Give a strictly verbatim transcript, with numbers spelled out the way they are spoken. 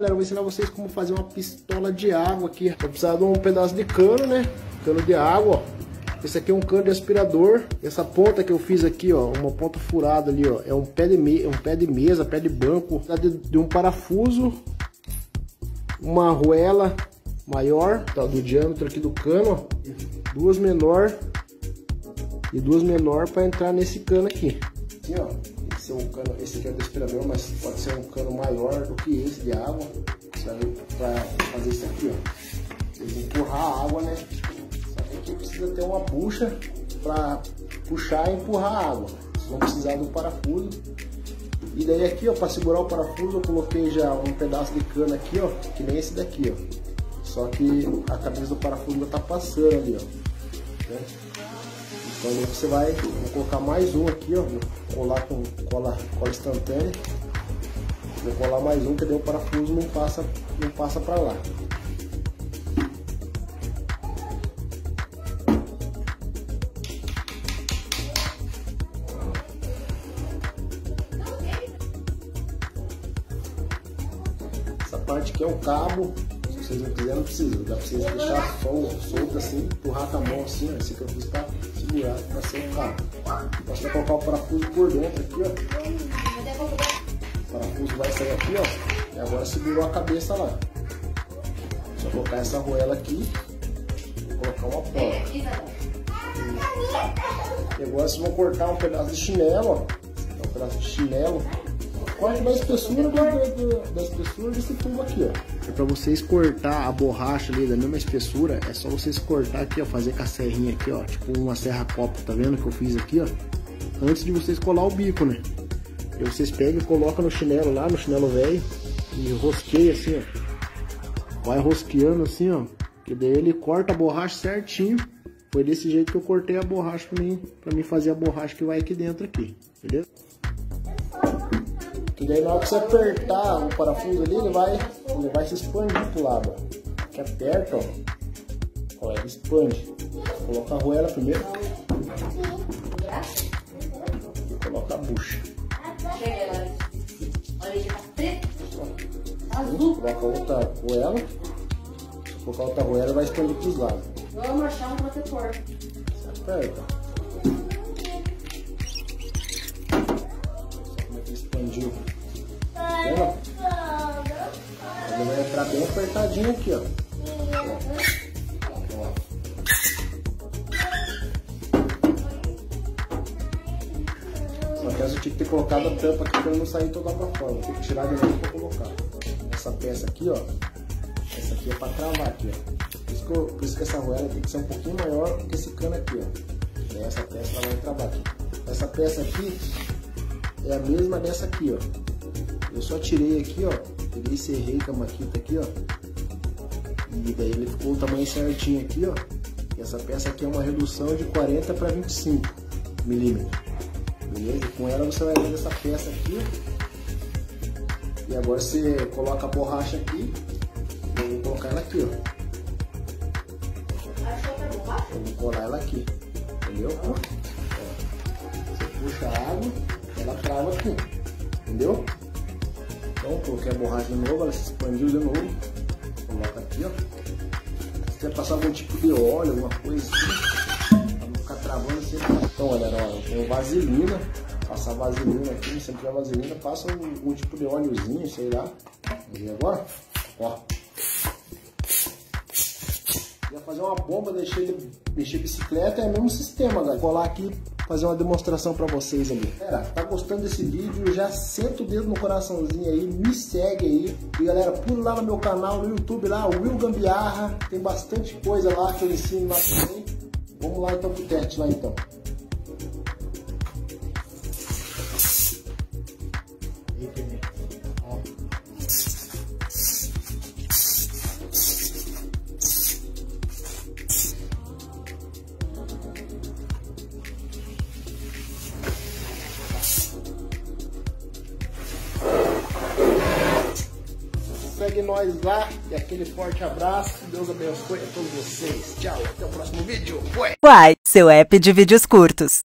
Galera, eu vou ensinar vocês como fazer uma pistola de água aqui. Vou precisar de um pedaço de cano, né? Cano de água, ó. Esse aqui é um cano de aspirador. Essa ponta que eu fiz aqui, ó, uma ponta furada ali, ó, é um pé de, me um pé de mesa, pé de banco. De, de um parafuso, uma arruela maior, tá, do diâmetro aqui do cano, ó. Duas menor e duas menor para entrar nesse cano aqui. Assim, ó. Esse, é um cano, esse aqui é do aspirador, mas pode ser um cano maior do que esse de água. Para fazer isso aqui, ó. Vocês empurrar a água, né? Aqui precisa ter uma bucha para puxar e empurrar a água. Vocês vão precisar do parafuso. E daí aqui, ó, para segurar o parafuso, eu coloquei já um pedaço de cano aqui, ó, que nem esse daqui, ó. Só que a cabeça do parafuso ainda tá passando ali, ó. Né? Então aí você vai, vou colocar mais um aqui, ó, vou colar com cola, cola instantânea. Vou colar mais um, que daí o parafuso não passa, não passa para lá. Essa parte aqui é o cabo, se vocês não quiserem, não precisa, dá pra vocês deixar só solto assim, empurrar com a mão assim, ó, esse que eu fiz pra segurar, pra ser o cabo. Então você vai colocar o parafuso por dentro aqui, ó. O parafuso vai sair aqui, ó, e agora segurou a cabeça lá. Só colocar essa arruela aqui e colocar uma porta. E agora vocês vão cortar um pedaço de chinelo, ó, um pedaço de chinelo. Corte da espessura da, da, da espessura desse tubo aqui, ó. É para vocês cortar a borracha ali da mesma espessura, é só vocês cortar aqui, ó, fazer com a serrinha aqui, ó, tipo uma serra copo, tá vendo que eu fiz aqui, ó, antes de vocês colar o bico, né? E vocês pegam e colocam no chinelo lá, no chinelo velho, e rosqueia assim, ó. Vai rosqueando assim, ó, que daí ele corta a borracha certinho. Foi desse jeito que eu cortei a borracha para mim, para mim fazer a borracha que vai aqui dentro aqui, beleza? E daí na hora que você apertar o parafuso ali, ele vai, ele vai se expandir pro lado, ó. Que aperta, ó. Ó, ele expande. Coloca a arruela primeiro. E coloca a bucha. Coloca outra arruela. Se colocar outra arruela, vai expandir pros lados. Vamos achar um protetor. Você aperta. Expandiu. Vendo? Ele vai entrar bem apertadinho aqui, ó. Ó. Só que eu tinha que ter colocado a tampa aqui para não sair toda pra fora. Vou ter que tirar de novo para colocar. Essa peça aqui, ó. Essa aqui é para travar aqui, ó. Por isso, que eu, por isso que essa arruela tem que ser um pouquinho maior do que esse cano aqui, ó. E essa peça ela vai travar aqui. Essa peça aqui é a mesma dessa aqui, ó. Eu só tirei aqui, ó. Peguei e serrei com a maquita aqui, ó. E daí ele ficou o tamanho certinho aqui, ó. E essa peça aqui é uma redução de quarenta para vinte e cinco milímetros. Beleza? Com ela você vai ver essa peça aqui, ó. E agora você coloca a borracha aqui. E eu vou colocar ela aqui, ó. Eu vou colar ela aqui. Entendeu? Ó. Você puxa a água. Ela trava aqui, entendeu? Então, coloquei a borracha de novo, ela se expandiu de novo. Coloca aqui, ó. Se quiser passar algum tipo de óleo, alguma coisa assim, pra não ficar travando assim. Então, galera, ó, eu tenho vaselina. Passar vaselina aqui, se não tiver vaselina, passa algum tipo de óleozinho, sei lá. E agora, ó. Ia fazer uma bomba, deixei, deixei bicicleta, é o mesmo sistema, galera. Vou colar aqui, fazer uma demonstração pra vocês ali. Galera, tá gostando desse vídeo? Já senta o dedo no coraçãozinho aí, me segue aí. E galera, pula lá no meu canal, no YouTube lá, Will Gambiarra. Tem bastante coisa lá que eu ensino lá também. Vamos lá então pro teste lá então. Segue nós lá e aquele forte abraço. Deus abençoe a todos vocês. Tchau, até o próximo vídeo. Foi! Uai, seu app de vídeos curtos.